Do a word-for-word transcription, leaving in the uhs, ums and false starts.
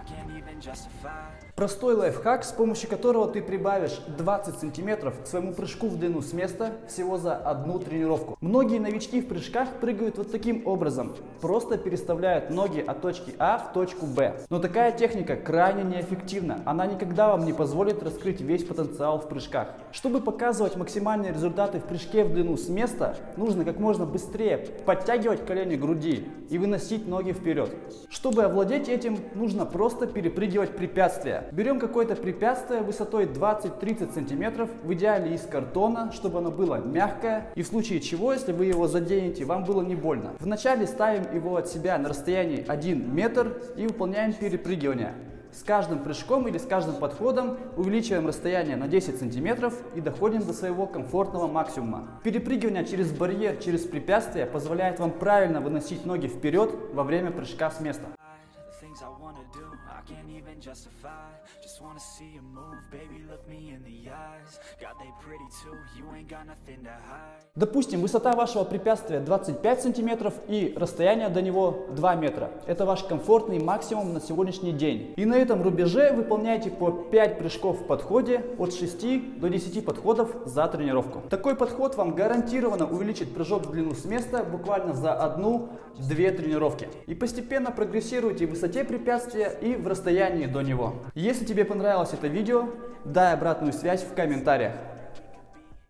Простой лайфхак, с помощью которого ты прибавишь двадцать сантиметров к своему прыжку в длину с места всего за одну тренировку. Многие новички в прыжках прыгают вот таким образом. Просто переставляют ноги от точки А в точку Б. Но такая техника крайне неэффективна. Она никогда вам не позволит раскрыть весь потенциал в прыжках. Чтобы показывать максимальные результаты в прыжке в длину с места, нужно как можно быстрее подтягивать колени к груди и выносить ноги вперед. Чтобы овладеть этим, нужно просто перепрыгивать препятствия. Берем какое-то препятствие высотой двадцать-тридцать сантиметров, в идеале из картона, чтобы оно было мягкое, и в случае чего, если вы его заденете, вам было не больно. Вначале ставим его от себя на расстоянии один метр и выполняем перепрыгивание. С каждым прыжком или с каждым подходом увеличиваем расстояние на десять сантиметров и доходим до своего комфортного максимума. Перепрыгивание через барьер, через препятствие позволяет вам правильно выносить ноги вперед во время прыжка с места. Допустим, высота вашего препятствия двадцать пять сантиметров и расстояние до него два метра. Это ваш комфортный максимум на сегодняшний день. И на этом рубеже выполняйте по пять прыжков в подходе, от шести до десяти подходов за тренировку. Такой подход вам гарантированно увеличит прыжок в длину с места буквально за одну-две тренировки. И постепенно прогрессируйте в высоте препятствия и в расстоянии до него. Если тебе понравилось это видео, дай обратную связь в комментариях.